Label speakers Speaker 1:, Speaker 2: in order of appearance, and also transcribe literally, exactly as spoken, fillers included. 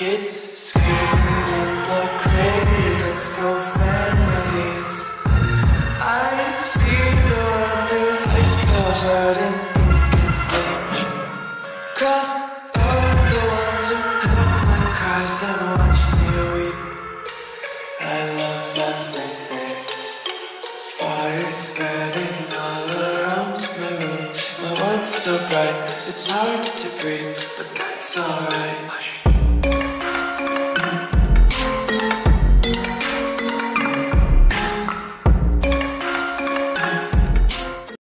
Speaker 1: Kids screaming in the cradles, profanities. I see the wonder ice covered in ink and bleach. Cross out the ones who heard my cries and watched me weep. I love everything. Fire spreading all around my room. My world's so bright, it's hard to breathe, but that's alright.